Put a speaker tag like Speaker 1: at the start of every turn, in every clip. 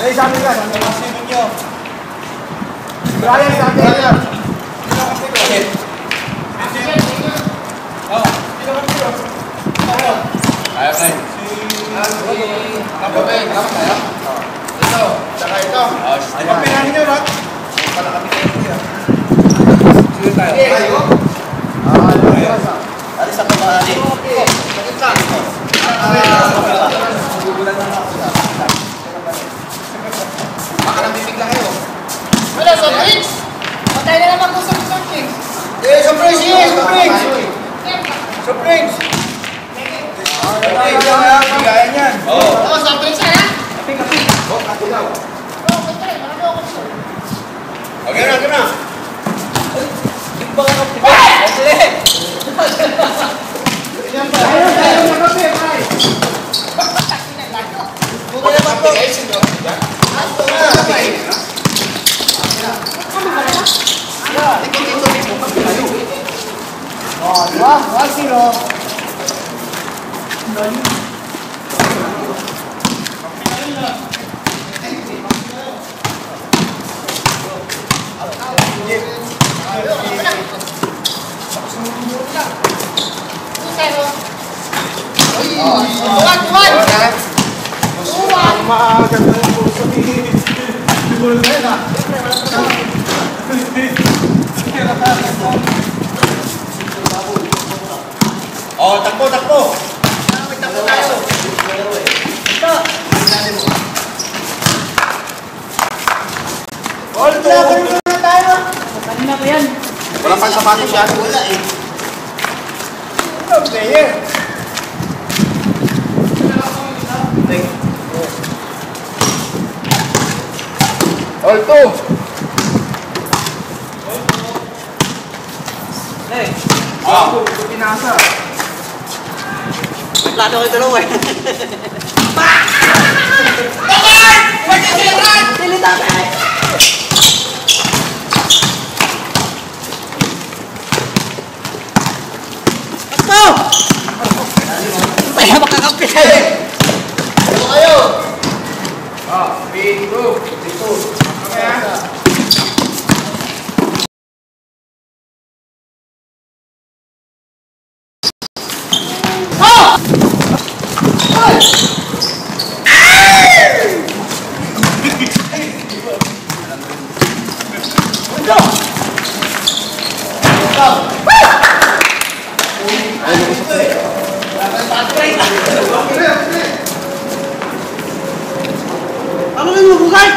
Speaker 1: Sabi ka, sabi ka. Sino nyo? Brian, sabi ka.
Speaker 2: Ayaw na yun.
Speaker 1: Ito, saka ito. Ang pinahin nyo, Rat. Para kami kayo kuya. Sige tayo. Tayo?
Speaker 3: Ari sa pamahali.
Speaker 1: Okay. Sakit ka. Baka nabibigla kayo.
Speaker 4: Wala, Sobrings! Patay na naman ko sa Sobrings!
Speaker 1: Sobrings! Sobrings! Sobrings! Sobrings lang ha, bigayan yan.
Speaker 4: Oo, Sobrings na yan!
Speaker 1: Kapi. Oh, kapi daw.
Speaker 4: Oo, patay. Marami ako gusto.
Speaker 1: Okay na, okay na. Yan pa. Ayaw na kapi, pare.
Speaker 4: Bukaya ba po?
Speaker 1: Oh, diba? 1-0. Maaagad na yung puso ni Bulmena. Oh, takbo, takbo. Takbo tayo. Ito. All to. Kanina tayo. Kanina ko yan.
Speaker 3: Wala pang sapatos yan. Wala eh.
Speaker 1: Ito, player. All to.
Speaker 3: Hey.
Speaker 1: Ah, pinasa.
Speaker 3: May plano kayo dalawa eh. Kaya makakapi kayo.
Speaker 1: Ano kayo? Ah, 3, 2, 2. Okay.
Speaker 3: Ano na yung bukay?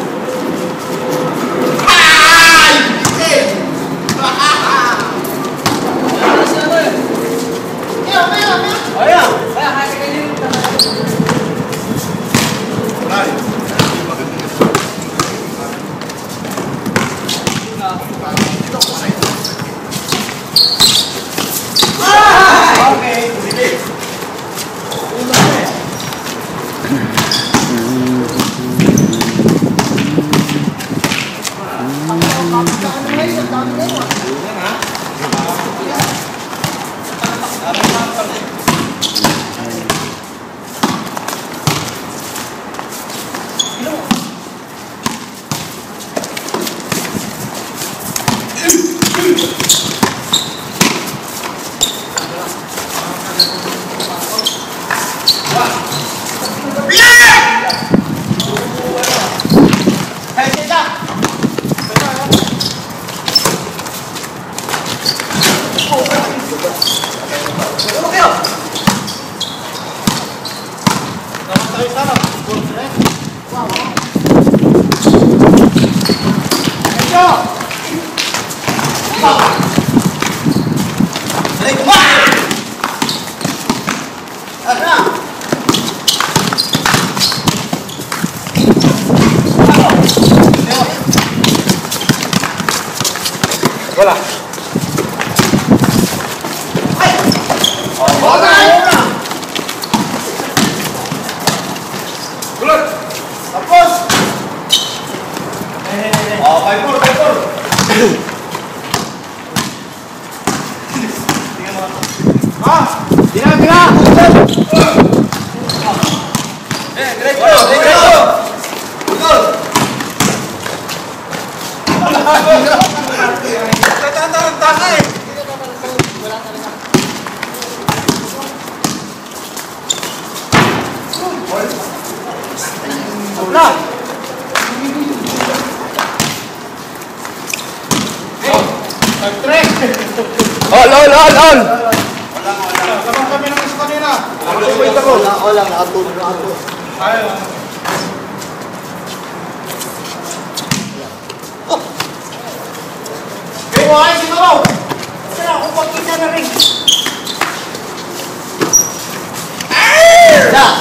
Speaker 1: Wala. Gulot. Tapos. Oh, 5-4, 5-4. Ah, tira. Diretso.
Speaker 3: Na!
Speaker 2: All!
Speaker 1: Sabang kami ng isa kanina.
Speaker 3: Wala, nakatulog.
Speaker 1: Ayaw.
Speaker 3: Pero ay, siguro! Sila, kung pagkita na rin. Na!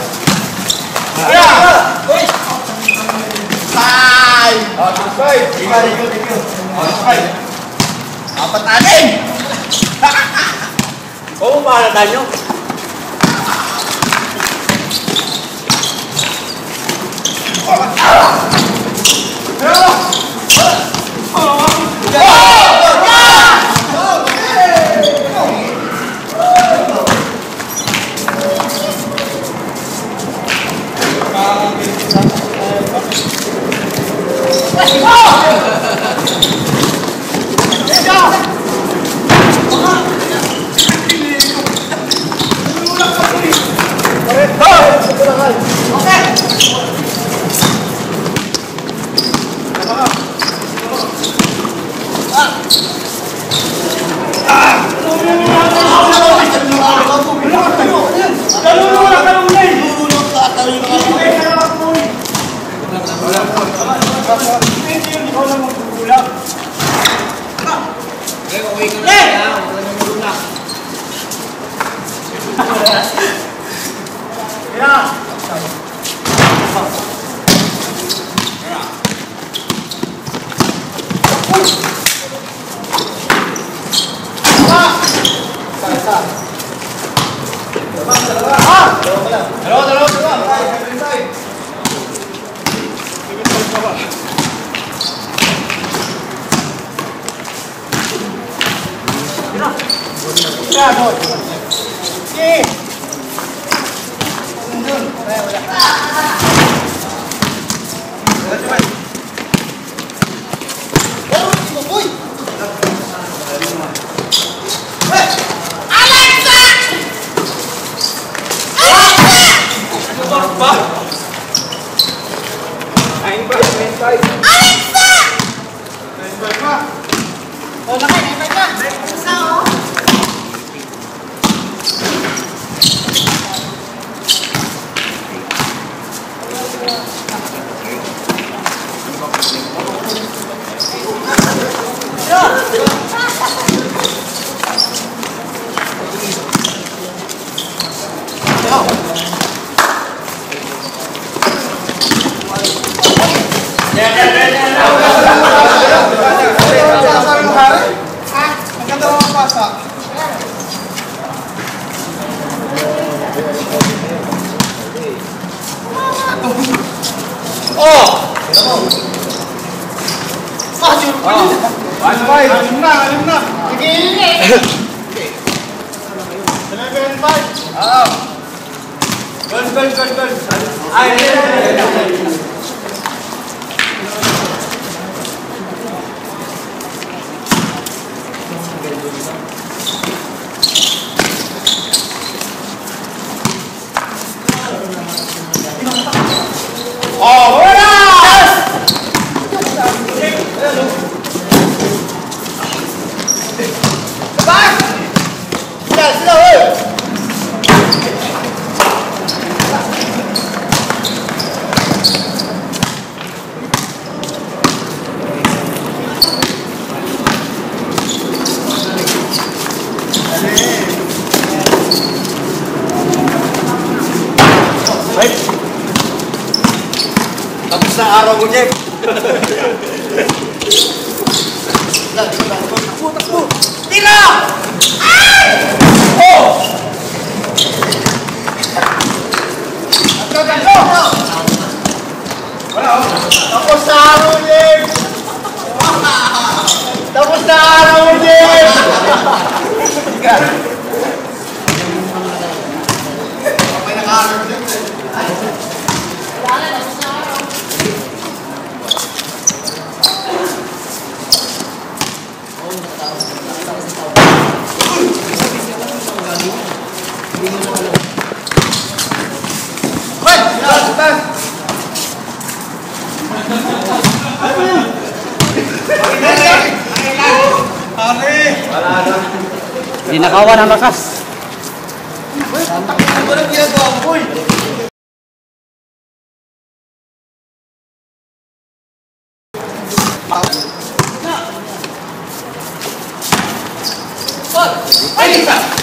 Speaker 3: Oo, pahala tayo.
Speaker 1: Alim na. Gol.
Speaker 3: Tapos na araw mo, Jeff. Takbo! Tira! Oh! Tapos na araw mo, Jeff! Tapos na araw mo, Jeff!
Speaker 1: May naka-arm din.
Speaker 2: Ninakawan ang lakas.
Speaker 1: Ano ang ginagawa mo, boy?
Speaker 3: Ay!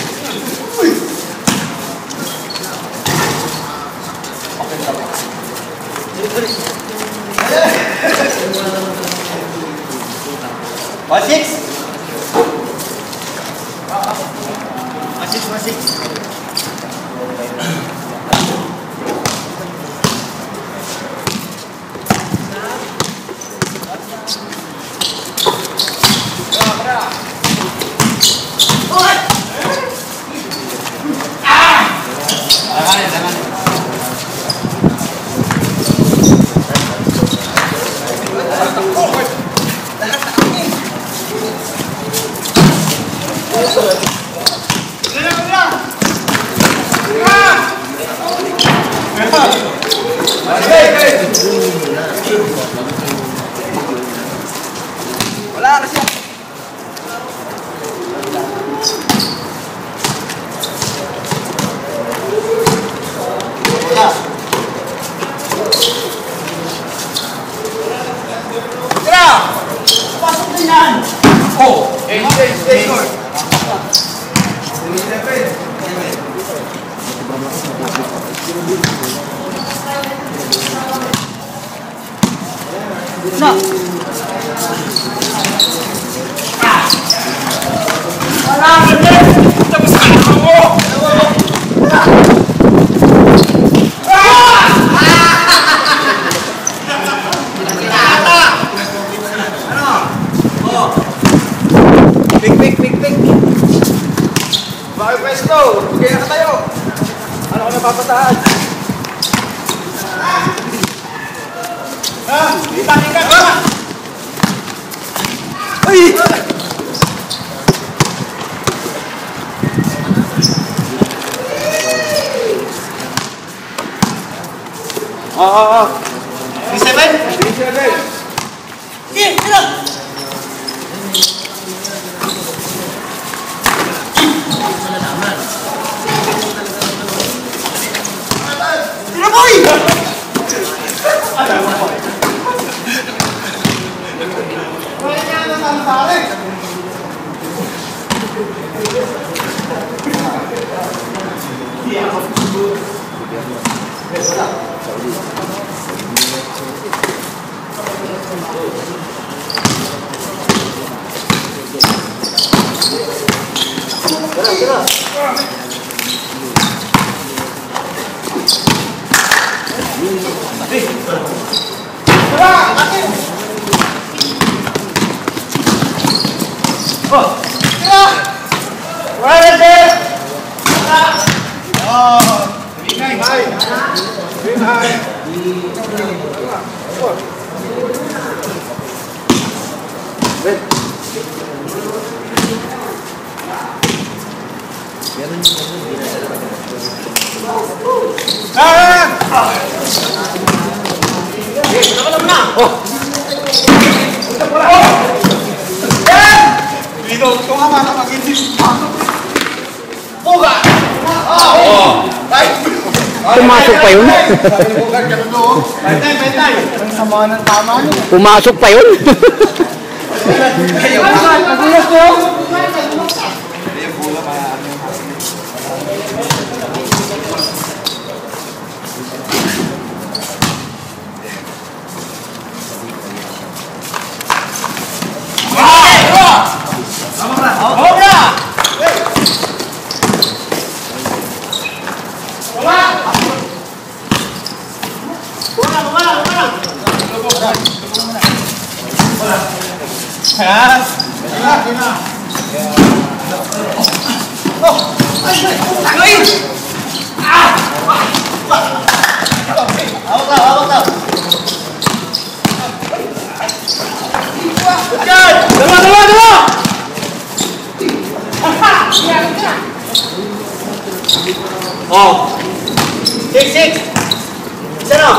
Speaker 1: Wala kasi.
Speaker 3: Tira! Pasok din yan!
Speaker 1: Oh! Stay.
Speaker 3: Na! Wala ka din!
Speaker 1: Tapos ka mo! Pik. Bakit pwesto? Bigay na ka tayo. Ano ka napapataan?
Speaker 3: Kita!
Speaker 1: Ay!
Speaker 3: P7? Sige, tira! Tira, boy! Wala niya naman pare!
Speaker 2: Pumasok pa yun.
Speaker 3: Bentay! Ang sama ng tama niyo.
Speaker 2: Pumasok pa yun.
Speaker 3: Nagulas ko!
Speaker 2: Oh.
Speaker 3: 6! Isa na!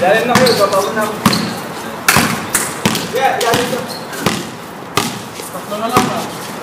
Speaker 1: Ilalim na kayo, babaw na. Yeah, ilalim na. Tatlo na lang ba?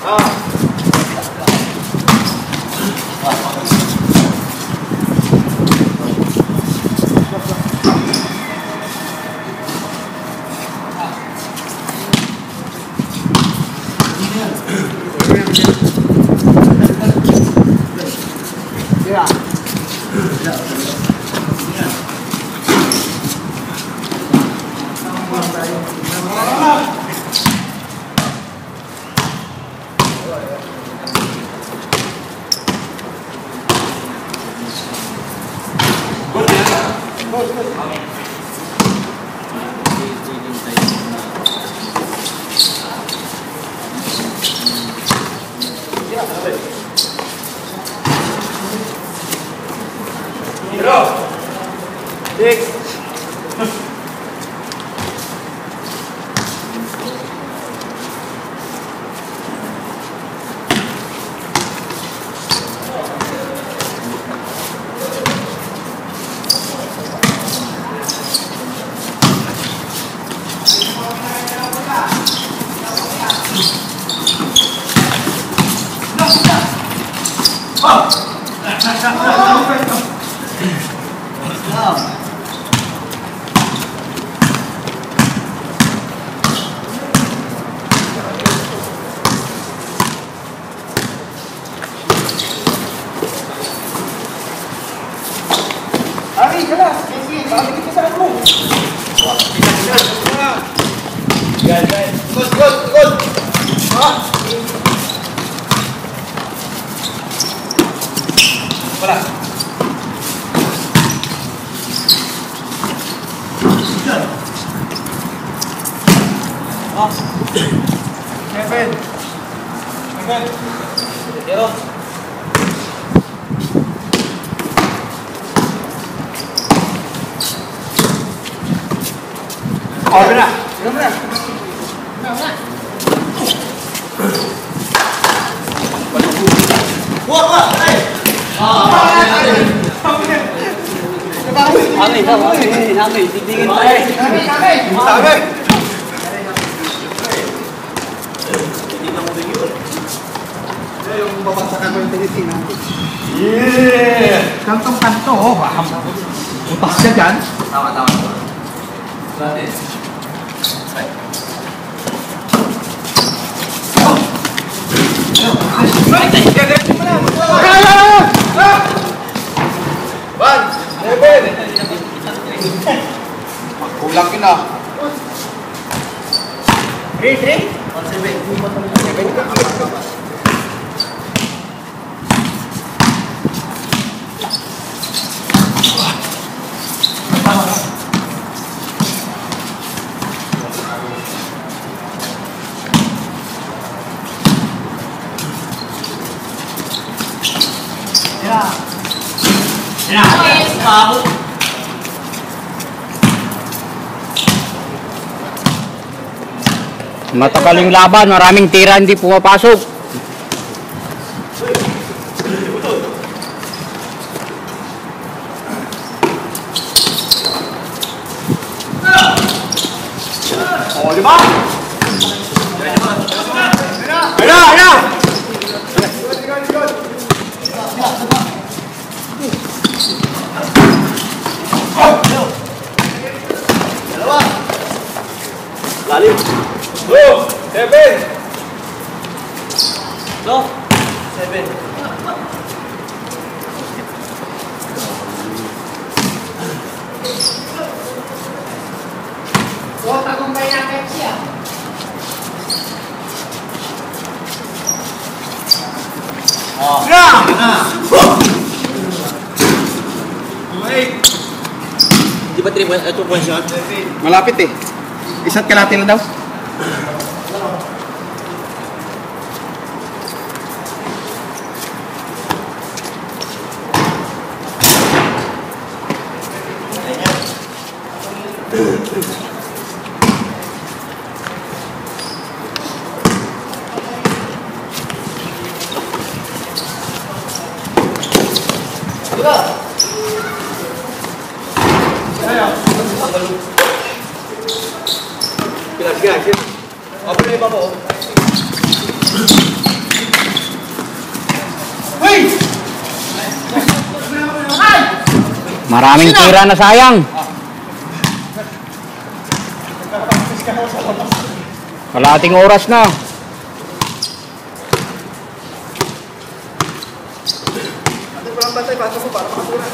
Speaker 3: Kantong-kanto, oh, paham. Utak siya dyan.
Speaker 1: Tama. Kulang yun ah.
Speaker 3: 3-3?
Speaker 1: 1-7.
Speaker 2: Matakaling laban, maraming tira hindi pumapasok.
Speaker 1: Oh, di ba? Ayun! Lalim. 7. No. 7.
Speaker 4: Oh, tagumpay na Pepsi ah.
Speaker 1: Di ba 3 points? 2 points yun?
Speaker 3: Malapit eh. Isa't kalahati na daw.
Speaker 1: Sige. Ako na iba mo. Hey!
Speaker 2: Maraming tira na sayang. Kalahating oras na.
Speaker 1: Ate, parang bantay. Pasok mo para makasura.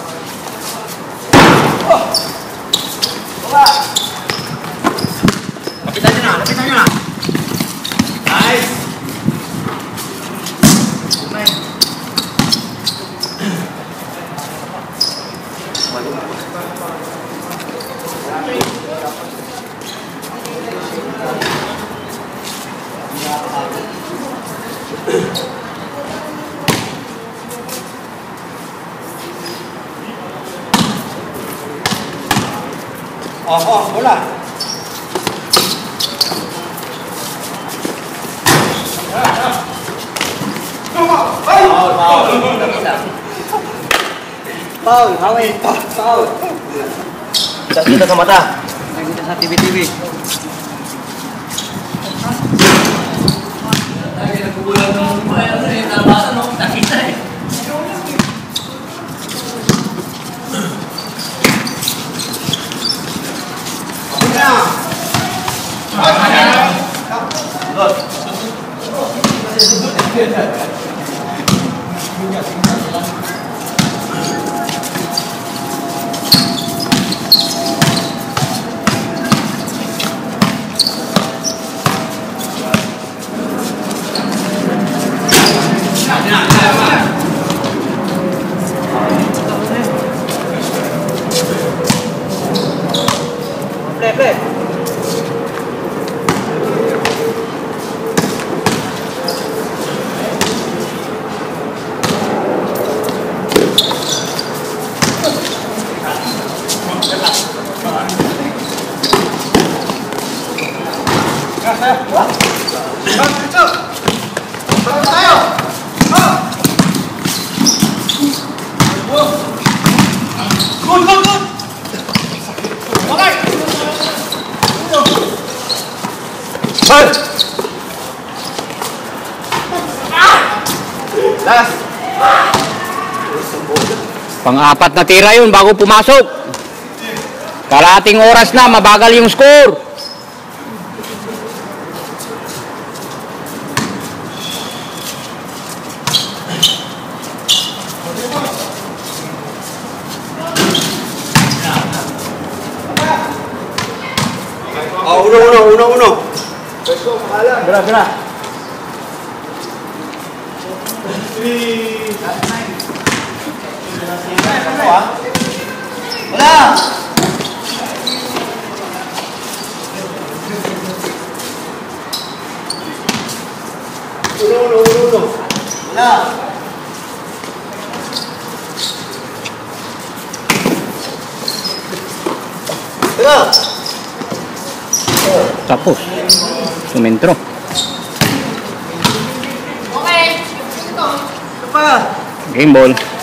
Speaker 1: Baba! Lapitan nyo na. Nice! Bola. Paul, hawin. Paul. Kita sa mata. Kita sa TV. Nagkukulang ng nalabasan mo. Nakita eh. Play.
Speaker 2: Pang-apat na tira yun bago pumasok. Kalahating oras na, mabagal yung score.
Speaker 1: Uno. Let's go, pangalan. Bira. Wala! Uno. Wala! Teka!
Speaker 2: Tapos. Sumentro.
Speaker 4: Okay. Ito.
Speaker 1: Ito pa!
Speaker 2: Game ball.